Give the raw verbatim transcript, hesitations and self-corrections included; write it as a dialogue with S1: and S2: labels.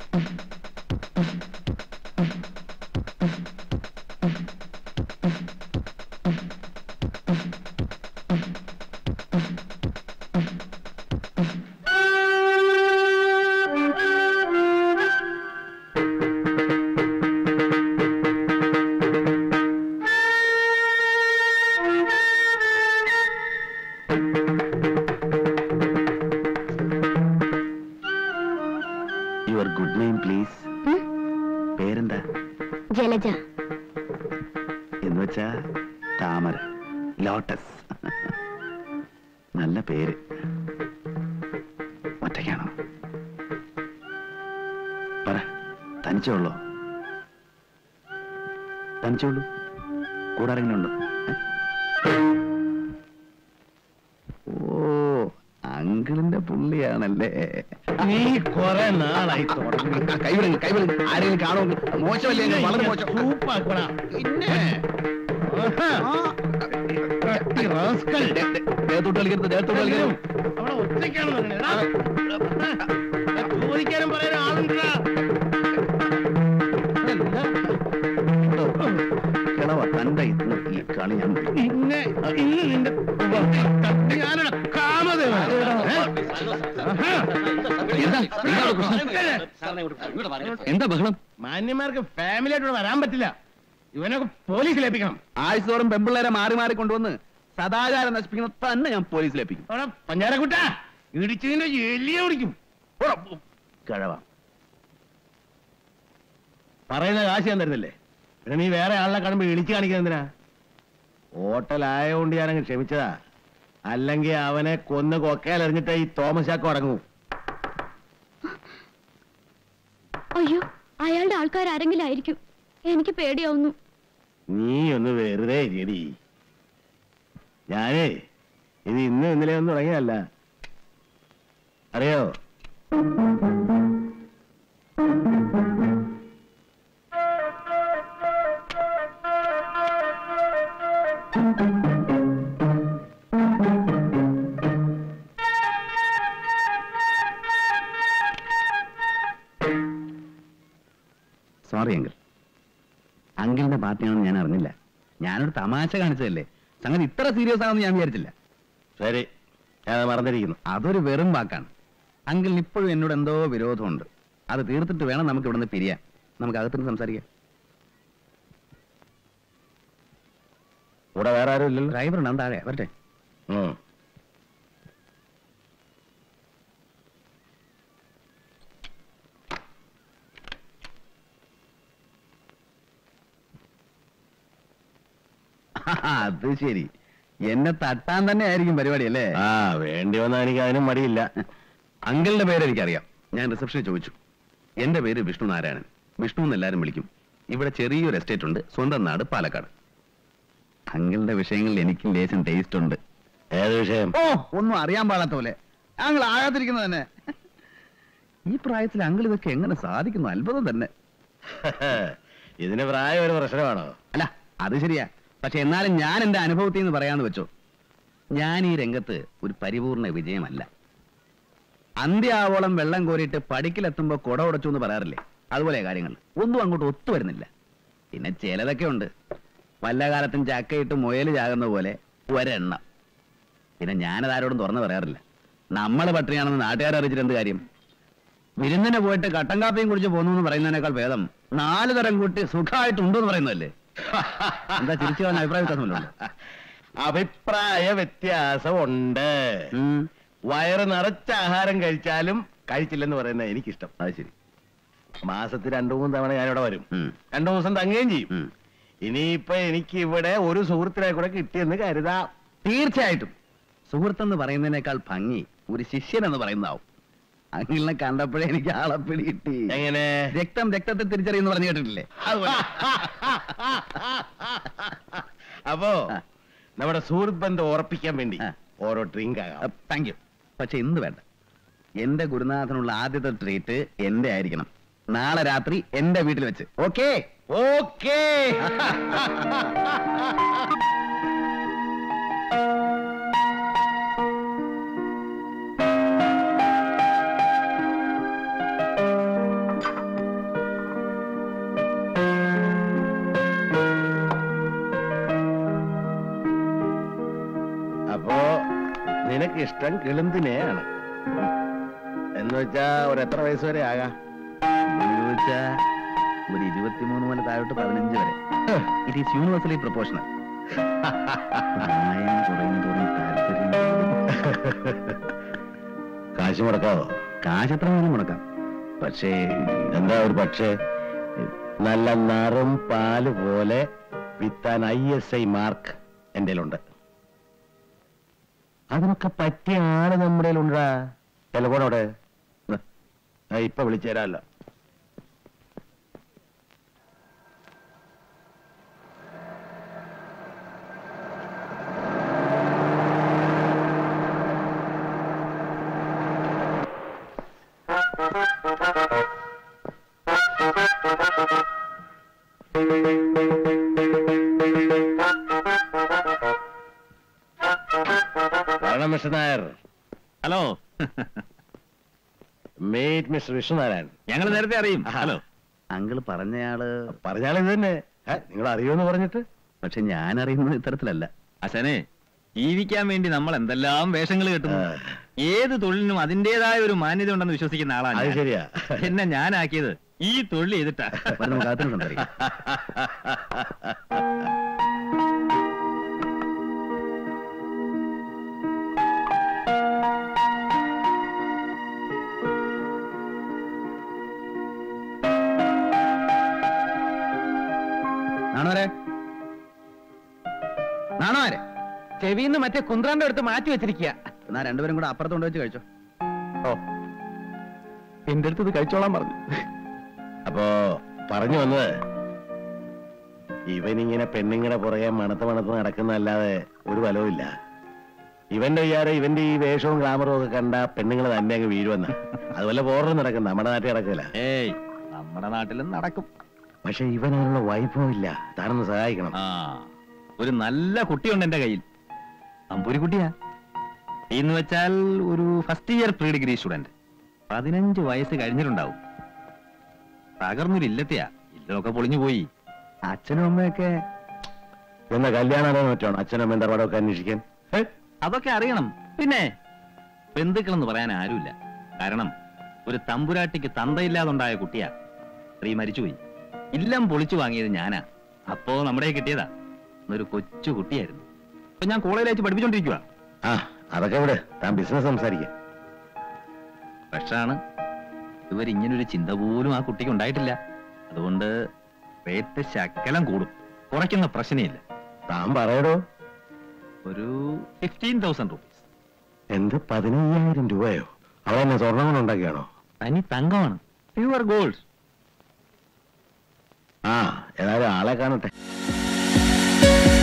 S1: താമര, ലോട്ടസ്. നല്ല പേര്. ഒറ്റയ്ക്കാണോ? പറ, തനിച്ചുള്ളോ? തനിച്ചുള്ളൂ? കൂടെ ആരെങ്കിലും ഉണ്ടോ? ഓ, അങ്കിളിന്റെ പുള്ളിയാണല്ലേ.
S2: നീ കൊറേ നാളായി തുടങ്ങി.
S1: കൈവിടുങ്ങി കൈവിടുങ്ങി ആരെങ്കിലും കാണോ? മോശമല്ലേ? വളരെ മോശം.
S2: സൂപ്പാക്കണ പിന്നെ
S1: ദേഹത്തോട്ട് കളിക്കരുത്, ദേഹത്തോട്ട് കളിക്കരുത്.
S2: അവിടെ ഒറ്റയ്ക്കാണെന്ന് ചോദിക്കാനും പറയാൻ ആളുണ്ടാ.
S1: കിളവ തന്റെ ഈ കളി ഞാൻ
S2: പിന്നെ ഇന്ന് നിന്റെ ഞാനോட കാമദേവ.
S1: എന്താ ബഹളം?
S2: മാന്യന്മാർക്ക് ഫാമിലി ആയിട്ട് വരാൻ പറ്റില്ല. ഇവനൊക്കെ പോലീസിലേപ്പിക്കണം.
S1: ആഴ്ചതോറും പെമ്പിള്ളേരെ മാറി മാറി കൊണ്ടുവന്ന് സദാചാരം നശിപ്പിക്കുന്ന തന്നെ ഞാൻ പോലീസിലേപ്പിക്കും.
S2: പഞ്ചാരക്കുട്ട ഇടിച്ചതിന്റെ എലിയ ഓടിക്കും.
S1: കിഴവ
S2: പറയുന്ന കാശ് ഞാൻ തരുന്നില്ലേ? പിന്നെ നീ വേറെ ആളിനെ കാണുമ്പോ ഇടിച്ചു കാണിക്കുന്ന എന്തിനാ? ഹോട്ടലായോണ്ട് ഞാനങ്ങ് ക്ഷമിച്ചതാ. അല്ലെങ്കിൽ അവനെ കൊന്ന് കൊക്കയിലെറിഞ്ഞിട്ട് ഈ തോമസ് ചാക്കോ അടങ്ങൂ.
S3: അയ്യോ, അയാളുടെ ആൾക്കാരെങ്കിലും ആയിരിക്കും. എനിക്ക് പേടിയാവുന്നു.
S2: നീ ഒന്ന് വെറുതെ ഇരിയടി. ഞാനേ ഇത് ഇന്ന് ഇന്നലെ ഒന്നും തുടങ്ങിയതല്ല, അറിയോ?
S1: സോറി അങ്കിൾ, അങ്കിളിന്റെ പാർട്ടിയാണെന്ന് ഞാൻ അറിഞ്ഞില്ല. ഞാനൊരു തമാശ കാണിച്ചതല്ലേ. സംഗതി ഇത്ര സീരിയസ് ആണെന്ന് ഞാൻ വിചാരിച്ചില്ല.
S2: ശരി, ഞാൻ മറന്നിരിക്കുന്നു.
S1: അതൊരു വെറും വാക്കാണ്. അങ്കിളിന് ഇപ്പോഴും എന്നോട് എന്തോ വിരോധമുണ്ട്. അത് തീർത്തിട്ട് വേണം നമുക്ക് ഇവിടെ നിന്ന് പിരിയാൻ. നമുക്ക് അകത്തുനിന്ന് സംസാരിക്കാം.
S2: ഇവിടെ വേറെ ആരും ഇല്ലല്ലോ.
S1: ഡ്രൈവർ ഉണ്ട്, താഴെ വരട്ടെ. അത് ശരി, എന്നെ തട്ടാൻ തന്നെ ആയിരിക്കും പരിപാടി അല്ലേ?
S2: ആ, വേണ്ടി വന്നാൽ എനിക്ക് അതിനും മടിയില്ല.
S1: അങ്കിളിന്റെ പേര് എനിക്കറിയാം. ഞാൻ റിസപ്ഷനിൽ ചോദിച്ചു. എന്റെ പേര് വിഷ്ണു നാരായണൻ. വിഷ്ണു എന്ന് എല്ലാവരും വിളിക്കും. ഇവിടെ ചെറിയൊരു എസ്റ്റേറ്റ് ഉണ്ട്. സ്വന്തം നാട് പാലക്കാട്. അങ്കിളിന്റെ വിഷയങ്ങളിൽ എനിക്കും ലേശം ടേസ്റ്റ് ഉണ്ട്.
S2: ഏത് വിഷയം?
S1: ഓ, ഒന്നും അറിയാൻ പാടാത്ത പോലെ. അങ്കിൾ ആകാതിരിക്കുന്നത് തന്നെ. ഈ പ്രായത്തിൽ അങ്കിൾ ഇതൊക്കെ എങ്ങനെ സാധിക്കുന്നു? അത്ഭുതം തന്നെ.
S2: ഇതിന് പ്രായം ഒരു പ്രശ്നമാണോ?
S1: അല്ല, അത് ശരിയാ. പക്ഷെ എന്നാലും ഞാൻ എന്റെ അനുഭവത്തിൽ നിന്ന് പറയാന്ന് വെച്ചോ, ഞാൻ ഈ രംഗത്ത് ഒരു പരിപൂർണ വിജയമല്ല. അന്ത്യാവോളം വെള്ളം കോരിയിട്ട് പടിക്കിലെത്തുമ്പോ കുട ഉടച്ചു എന്ന് പറയാറില്ലേ? അതുപോലെ കാര്യങ്ങൾ ഒന്നും അങ്ങോട്ട് ഒത്തു വരുന്നില്ല. പിന്നെ ചിലതൊക്കെ ഉണ്ട്. വല്ല കാലത്തും ചക്കയിട്ട് മുയല് ചാകുന്ന പോലെ ഒരെണ്ണം. പിന്നെ ഞാനതാരോടും തുറന്നു പറയാറില്ല. നമ്മൾ പട്ടിണിയാണെന്ന് നാട്ടുകാരെ അറിയിച്ചിട്ട് എന്ത് കാര്യം? വിരുന്നിന് പോയിട്ട് കട്ടൻ കാപ്പിയും കുടിച്ച് പോന്നു എന്ന് പറയുന്നതിനേക്കാൾ ഭേദം നാല് തരം കൂട്ടി സുഖമായിട്ടുണ്ടെന്ന് പറയുന്നതല്ലേ? എന്താ ചിരിച്ചു പറഞ്ഞ അഭിപ്രായ വ്യത്യാസമല്ലോ?
S2: അഭിപ്രായ വ്യത്യാസമുണ്ട്. വയറ് നിറച്ച ആഹാരം കഴിച്ചാലും കഴിച്ചില്ലെന്ന് പറയുന്നത് എനിക്കിഷ്ടം.
S1: അത് ശരി.
S2: മാസത്തിൽ രണ്ടു മൂന്ന് തവണ ഞാനിവിടെ വരും. രണ്ടു ദിവസം തങ്ങുകയും ചെയ്യും. ഇനിയിപ്പൊ എനിക്ക് ഇവിടെ ഒരു സുഹൃത്തിനെ കൂടെ കിട്ടിയെന്ന് കരുതാം.
S1: തീർച്ചയായിട്ടും. സുഹൃത്തെന്ന് പറയുന്നതിനേക്കാൾ ഭംഗി ഒരു ശിഷ്യൻ എന്ന് പറയുന്നതാവും. അങ്ങിളിനെ കണ്ടപ്പോഴേ എനിക്ക് ആളെ പിടി കിട്ടി.
S2: എങ്ങനെ?
S1: രക്തം രക്തത്തെ തിരിച്ചറിയുന്നു പറഞ്ഞു കേട്ടിട്ടില്ലേ?
S2: അപ്പോ നമ്മുടെ സുഹൃത്ത് ബന്ധം ഉറപ്പിക്കാൻ വേണ്ടി ഓരോ ഡ്രിങ്ക് ആകാം.
S1: Thank you. പക്ഷെ ഇന്ന് വേണ്ട. എന്റെ ഗുരുനാഥനുള്ള ആദ്യത്തെ ട്രീറ്റ് എന്റെ ആയിരിക്കണം. നാളെ രാത്രി എന്റെ വീട്ടിൽ വെച്ച്. ഓക്കേ?
S2: ഓക്കേ. ഇഷ്ടം കിളുന്തിനെയാണ്. എന്ന് വെച്ചാ ഒരു എത്ര വയസ്സ് വരെ ആകാം?
S1: ചോദിച്ചാ ഒരു ഇരുപത്തിമൂന്ന് മുതൽ താഴോട്ട് പതിനഞ്ച് വരെ. It is universally proportional. പ്രായം കുറയുന്നതോറും താല്പര്യം.
S2: കാശ് മുടക്കാവോ?
S1: കാശ് എത്ര വേണം മുടക്കാം. പക്ഷേ
S2: എന്താ ഒരു പക്ഷേ? നല്ല നറും പാല് പോലെ വിത്താൻ ഐ എസ് ഐ മാർക്ക് എന്റെ ഉണ്ട്. അതിനൊക്കെ പറ്റിയ ആള് നമ്മുടെ ഉണ്ടാ. ടെലഫോണോടെ ഇപ്പൊ വിളിച്ചേരാല്ലോ. Nair.
S1: Hello.
S2: Meet mister Vishnunarayan.
S1: ഞങ്ങൾ നേരത്തെ അറിയും. ഹലോ. അങ്കിള് പറഞ്ഞയാള്
S2: പറഞ്ഞാൾ ഇത് തന്നെ. നിങ്ങൾ അറിയുമെന്ന് പറഞ്ഞിട്ട്.
S1: പക്ഷെ ഞാൻ അറിയുന്നത് ഇത്തരത്തിലല്ല. അച്ഛനെ, ജീവിക്കാൻ വേണ്ടി നമ്മൾ എന്തെല്ലാം വേഷങ്ങൾ കെട്ടുന്നു. ഏത് തൊഴിലിനും അതിന്റേതായ ഒരു മാന്യത ഉണ്ടെന്ന് വിശ്വസിക്കുന്ന ആളാണ്.
S2: അത് ശരിയാ.
S1: എന്നെ ഞാനാക്കിയത് ഈ തൊഴിൽ ചെയ്തിട്ടാ.
S4: ചെവിന്ന് മറ്റേ കുന്ത്രാന്റെ അടുത്ത് മാറ്റി വെച്ചിരിക്കുക.
S1: എന്നാ രണ്ടുപേരും കൂടെ അപ്പുറത്തോണ്ട് വെച്ച് കഴിച്ചോ.
S4: ഓ, എന്റെ അടുത്ത് ഇത് കഴിച്ചോളാൻ പറഞ്ഞു.
S2: അപ്പോ പറഞ്ഞു വന്നത്, ഇവനിങ്ങനെ പെണ്ണുങ്ങളെ പുറകെ മണത്ത് മണത്ത് നടക്കുന്നതല്ലാതെ ഒരു ഫലവുമില്ല. ഇവന്റെ വിചാരം ഇവന്റെ ഈ വേഷവും ഗ്ലാമറും ഒക്കെ കണ്ട പെണ്ണുങ്ങൾ തന്നെ അങ്ങ് വീഴുവെന്ന. അതുപോലെ പോറും നടക്കും. നമ്മുടെ നാട്ടിൽ നടക്കില്ല.
S1: ഏയ്, നമ്മുടെ നാട്ടിലും നടക്കും.
S2: പക്ഷെ ഇവനുള്ള വൈഭവം ഇല്ല. താനൊന്ന് സഹായിക്കണം.
S1: ആ, ഒരു നല്ല കുട്ടിയുണ്ട് എന്റെ കയ്യിൽ. അമ്പൂരി കുട്ടിയാ. എന്ന് വെച്ചാൽ ഒരു first year pre degree student. പതിനഞ്ച് വയസ്സ് കഴിഞ്ഞിട്ടുണ്ടാവും. തകർന്നൊരു ഇല്ലത്തെയാ. ഇല്ലൊക്കെ പൊളിഞ്ഞു പോയി. അച്ഛനും അമ്മയൊക്കെ
S2: എന്നാ കല്യാണം പറ്റാണോ? അച്ഛനും അമ്മയും തറവാടൊക്കെ അന്വേഷിക്കാൻ
S1: അതൊക്കെ അറിയണം. പിന്നെ ബന്ധുക്കളെന്ന് പറയാൻ ആരുമില്ല. കാരണം ഒരു തമ്പുരാട്ടിക്ക് തന്തയില്ലാതുണ്ടായ കുട്ടിയാ. സ്ത്രീ മരിച്ചുപോയി. ഇല്ലം പൊളിച്ചു വാങ്ങിയത് ഞാനാ. അപ്പോ നമ്മുടെ കിട്ടിയതാ. ഒരു കൊച്ചു കുട്ടിയായിരുന്നു. അപ്പൊ ഞാൻ കോളേജിൽ വെച്ച് പഠിപ്പിച്ചോണ്ടിരിക്കുക.
S2: ആ, അതൊക്കെ ഇവിടെ താൻ ബിസിനസ് സംസാരിക്കാം.
S1: പക്ഷാണ് ഇതുവരെ ഇങ്ങനൊരു ചിന്ത പോലും ആ കുട്ടിക്ക് ഉണ്ടായിട്ടില്ല. അതുകൊണ്ട് റേറ്റ് ശകലം കൂടും. കുറയ്ക്കുന്ന പ്രശ്നമില്ല.
S2: താൻ പറയടോ.
S1: ഒരു ഫിഫ്റ്റീൻ തൗസൻഡ് റുപ്പീസ്.
S2: എന്ത്, പതിനയ്യായിരം രൂപയോ? അവളെന്നെ സ്വർണ്ണം കൊണ്ട് ഉണ്ടാക്കിയാണോ?
S1: തനി തങ്കമാണ്. Pure gold.
S2: ആ, ഏതായാലും ആളെ കാണട്ടെ.